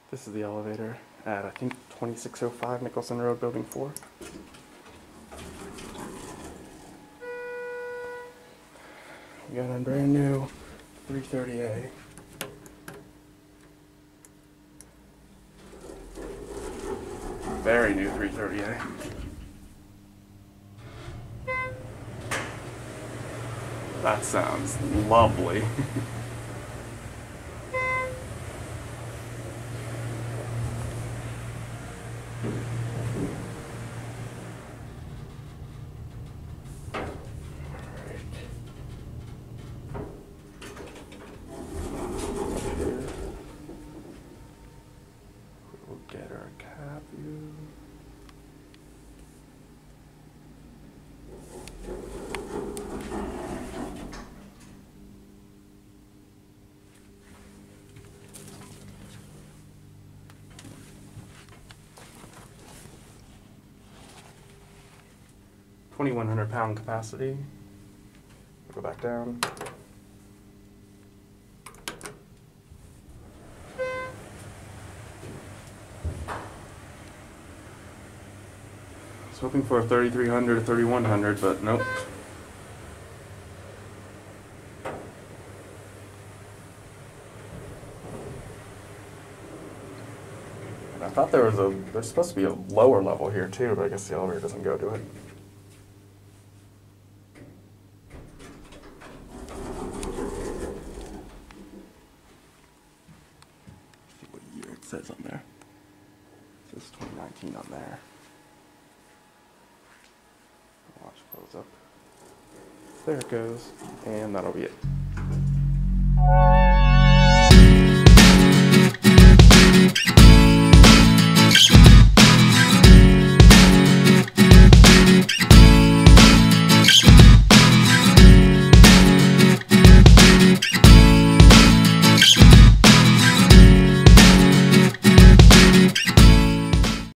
This is the elevator at, I think, 2605 Nicholson Road, Building 4. We got a brand new 330A. Very new 330A. That sounds lovely. We'll get our cab view. £2,100 capacity. We'll go back down. I was hoping for a 3,300 or 3,100, but nope. And I thought there's supposed to be a lower level here too, but I guess the elevator doesn't go to it. See what year it says on there. It says 2019 on there. Watch close up. There it goes, and that'll be it.